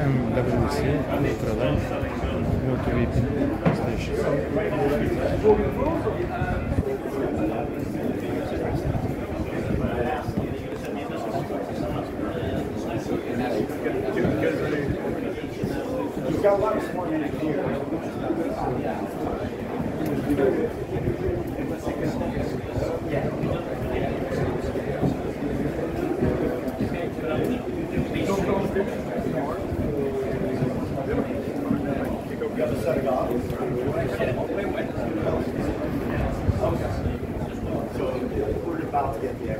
MWC Ultraline Motor Whipping Station. You've got a lot of smart men here. So we're about to get the